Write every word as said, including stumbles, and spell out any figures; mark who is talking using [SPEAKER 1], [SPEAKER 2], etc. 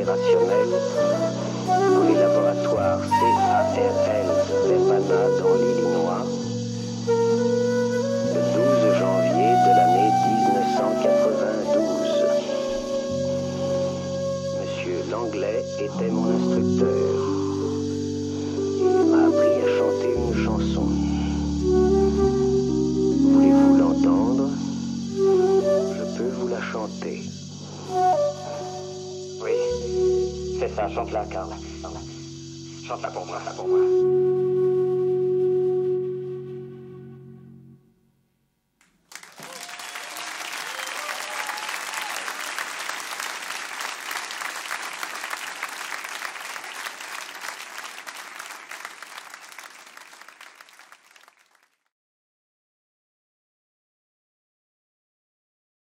[SPEAKER 1] opérationnel dans les laboratoires C A R L de Urbana dans l'Illinois le douze janvier de l'année mille neuf cent quatre-vingt-douze. Monsieur Langlais était mon instructeur. Il m'a appris à chanter une chanson. Voulez-vous l'entendre? Je peux vous la chanter.
[SPEAKER 2] Oui, c'est ça, chante-la, Karl. Chante-la pour moi, ça pour moi.